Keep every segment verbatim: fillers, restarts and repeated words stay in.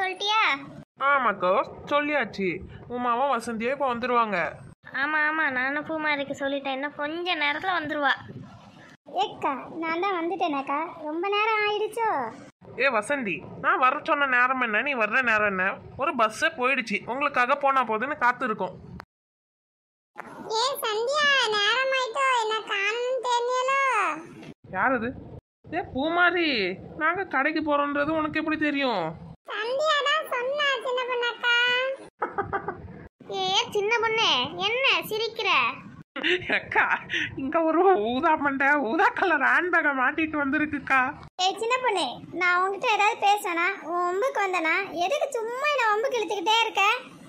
சொல்லிட்டியா? ஆமாக்கா சொல்லியாச்சு. உமாவும் வசந்தியும் இப்போ வந்துடுவாங்க. ஆமாம் ஆமாம், நானும் பூமாரிக்கு சொல்லிட்டேன், இன்னும் கொஞ்ச நேரத்தில் வந்துடுவா. ஏக்கா நான் தான் வந்துட்டேனேக்கா, ரொம்ப நேரம் ஆயிடுச்சோ? ஏ வசந்தி, நான் வர சொன்ன நேரம் என்ன, நீ வர்ற நேரம் என்ன? ஒரு பஸ்ஸே போயிடுச்சு, உங்களுக்காக போனா போதுன்னு காத்து இருக்கோம். ஏ சந்தியா, நேரம் ஆயிட்டோ, என்ன காணோம்னு தெரியலோ? யார் அது? ஏ பூமாரி, நாங்க கடைக்கு போறோன்றது உனக்கு எப்படி தெரியும்? சந்தியா தான் சொன்னா சின்ன பொண்ணக்கா. ஏ சின்ன பொண்ணு, என்ன சிரிக்கிற? அக்கா, இங்க ஒரு ஊதா மண்டை ஊதா கலர் ஹேண்ட்பேக்கை மாட்டிட்டு வந்திருக்குக்கா. ஏ சின்ன பொண்ணு, நான் உங்ககிட்ட ஏதாவது பேசினா உன் ஒம்புக்கு வந்தனா? எதுக்கு சும்மா என்ன ஒம்புக்கு இழுத்துக்கிட்டே இருக்க?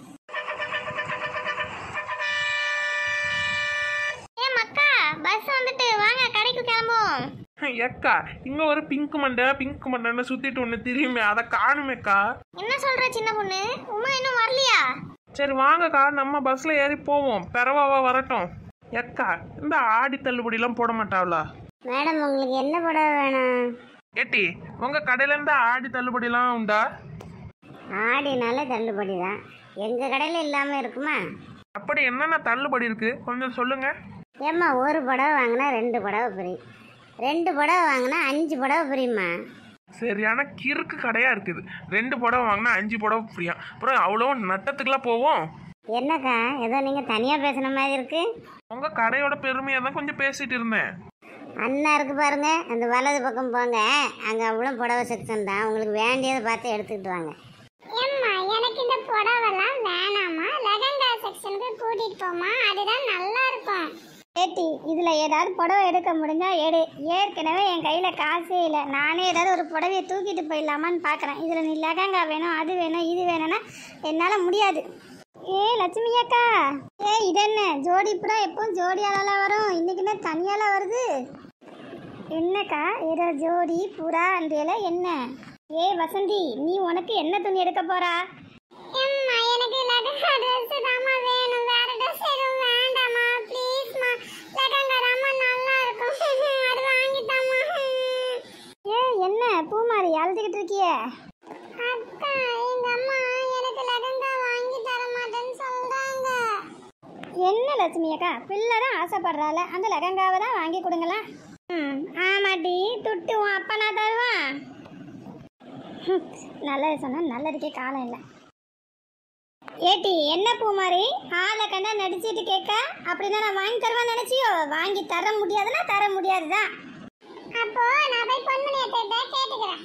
ஏ மக்கா, பஸ் வந்துட்டு, வாங்க கடைக்கு கிளம்புவோம். ஏக்கா, இங்க ஒரு பிங்க் மண்டை பிங்க் மண்டைன்னு சுத்திட்டு ஒண்ணு தெரியுமே, அதை காணுமேக்கா. என்ன சொல்ற சின்ன பொண்ணு, உமா இன்னும் வரலையா? சரி வாங்கக்கா, நம்ம பஸ்ல ஏறி போவோம், பெறவாவா வரட்டும். ஏக்கா, இந்த ஆடி தள்ளுபடிலாம் போட மாட்டாவளா? மேடம் உங்களுக்கு என்ன புடவை வேணும்? ஏட்டி, உங்க கடையில இருந்து ஆடி தள்ளுபடிலாம் உண்டா? ஆடினால தள்ளுபடி தான், எங்க கடையில இல்லாம இருக்குமா? அப்படி என்னென்ன தள்ளுபடி இருக்கு, கொஞ்சம் சொல்லுங்க. ஏம்மா, ஒரு புடவை வாங்கினா ரெண்டு புடவை ஃப்ரீ, ரெண்டு புடவை வாங்கினா அஞ்சு புடவை ஃப்ரீம்மா. சரியான கிறுக்கு கடையா இருக்குது. ரெண்டு புடவை வாங்கினா அஞ்சு புடவை ஃப்ரீயா? அப்புறம் அவ்வளோ நட்டத்துக்குலாம் போவோம். என்னக்கா, ஏதோ நீங்க தனியா பேசுன மாதிரி இருக்கு. உங்க கடையோட பெருமையை தான் கொஞ்சம் பேசிட்டு இருந்தேன். அண்ணா இருக்கு பாருங்க, அந்த வலது பக்கம் போங்க, அங்க அவ்வளோ புடவை செக்ஷன் தான், உங்களுக்கு வேண்டியதை பார்த்து எடுத்துக்கிட்டு வாங்க. ஏம்மா, எனக்கு இந்த புடவைலாம் வேணாமா, லெஹங்கா செக்ஷனுக்கு கூட்டிட்டு போமா, அதுதான் நல்லா இருக்கும். ஏட்டி, இதுல ஏதாவது புடவை எடுக்க முடிஞ்சா எடு, ஏற்கனவே என் கையில காசே இல்லை, நானே ஏதாவது ஒரு புடவையை தூக்கிட்டு போயிடலாமான்னு பாக்குறேன். இதுல நீ லெஹங்கா வேணும், அது வேணும், இது வேணும்னா என்னால முடியாது. ஏ லட்சுமி அக்கா, ஏ இது என்ன ஜோடி புறா, எப்பவும் ஜோடியால வரும், இன்னைக்கு என்ன தனியால வருது? என்னக்கா ஏதோ ஜோடி புறா அன்றையில என்ன? ஏ வசந்தி, நீ உனக்கு என்ன துணி எடுக்க போறா? எனக்கு லெஹங்கா ட்ரெஸ் தாமா வேணும், வேற ட்ரெஸ் எதுவும் வேண்டாமா, ப்ளீஸ் மா, லெஹங்கா தாமா நல்லா இருக்கும், அது வாங்கி தாமா. ஏ என்ன பூமாரி அழுதுகிட்டு இருக்கியே? அக்கா, எங்க அம்மா எனக்கு லெஹங்கா வாங்கி தர மாட்டேன்னு சொல்றாங்க. என்ன லட்சுமி அக்கா, பிள்ளை தான் ஆசைப்படுறாள், அந்த லெஹங்காவை தான் வாங்கி கொடுங்களா? ம் ஆமாட்டி, துட்டு உன் அப்பா நான் தருவான். நல்லது சொன்னா நல்லதுக்கே காலம் இல்லை. ஏட்டி என்ன பூமாரி, ஆளை கண்டா நடிச்சிட்டு கேட்க, அப்படின்னா நான் வாங்கி தருவான்னு நினைச்சியோ? வாங்கி தர முடியாதுன்னா தர முடியாதுதான். அப்போ நான் போய் பொன்மணியத்தை கேட்டுக்கிறேன்.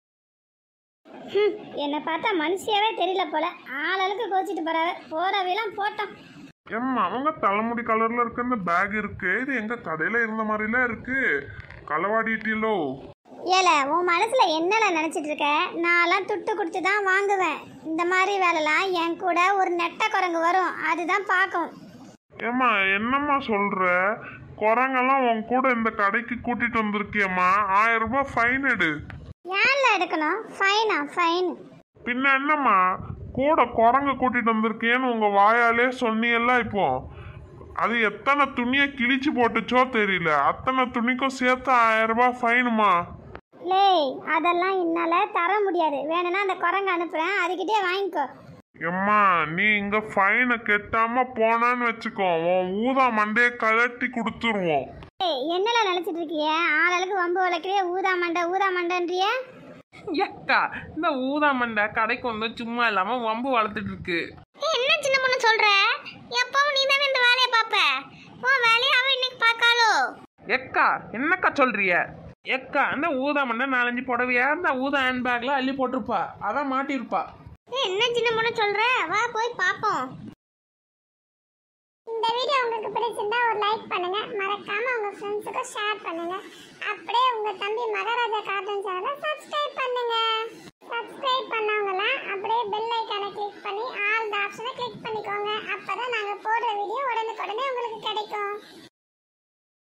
என்னை பார்த்தா மனுஷியாவே தெரியல போல, ஆளுக்கு கோச்சிட்டு போற போறவையெல்லாம் போட்டோம். ஏம்மா, அவங்க தலைமுடி கலர்ல இருக்க இந்த பேக் இருக்கு, இது எங்க கடையில இருந்த மாதிரிலாம் இருக்கு, களவாடிட்டீங்களோ? ஏல, உன் மனசுல என்னல நினைச்சிட்டு இருக்க? நான்லாம் துட்டு கொடுத்து தான் வாங்குவேன், இந்த மாதிரி வேலைலாம் என் கூட ஒரு நெட்ட குரங்கு வரும், அதுதான் பார்க்கும். ஏம்மா, என்னம்மா சொல்ற? குரங்கெல்லாம் உன் கூட இந்த கடைக்கு கூட்டிட்டு வந்திருக்கியம்மா, ஆயிரம் ரூபாய் ஃபைன் எடு. ஏன்ல எடுக்கணும் ஃபைனா? ஃபைன் பின்ன என்னம்மா, கூட குரங்கு கூட்டிட்டு வந்திருக்கேன்னு உங்க வாயாலே சொன்னீங்கல்ல, இப்போ அது எத்தனை துணியை கிழிச்சு போட்டுச்சோ தெரியல, அத்தனை துணிக்கும் சேர்த்து ஆயிரம் ரூபாய் ஃபைனுமா. லேய், அதெல்லாம் என்னால தர முடியாது, வேணும்னா அந்த குரங்கு அனுப்புறேன், அதுக்கிட்டே வாங்கிக்கோ. எம்மா, நீ இங்க ஃபைனை கெட்டாம போனான்னு வச்சுக்கோ, உன் ஊதா மண்டையை கழட்டி கொடுத்துருவோம். ஏய், என்னல நினைச்சிட்டு இருக்கிய? ஆளுக்கு வம்பு வளர்க்கிறிய, ஊதா மண்டை ஊதா மண்டைன்றிய. ஏக்கா, இந்த ஊதா மண்டை கடைக்கு வந்து சும்மா இல்லாம வம்பு வளர்த்துட்டு இருக்கு. என்ன சின்ன பொண்ணு சொல்ற? எப்பவும் நீ தானே இந்த வேலையை பாப்ப, உன் வேலையை அவ இன்னைக்கு பார்க்காளோ? ஏக்கா, என்னக்கா சொல்றிய? ஏக்கா, இந்த ஊதா மண்டை நாலஞ்சு புடவையா இந்த ஊதா ஹேண்ட் பேக்ல அள்ளி போட்டிருப்பா, அதான் மாட்டிருப்பா. என்ன சின்ன பொண்ணு சொல்ற? வா போய் பாப்போம். இந்த வீடியோ உங்களுக்கு பிடிச்சிருந்தா ஒரு லைக் பண்ணுங்க, மறக்காம உங்க ஃப்ரெண்ட்ஸுக்கு ஷேர் பண்ணுங்க. அப்படியே உங்க தம்பி மகர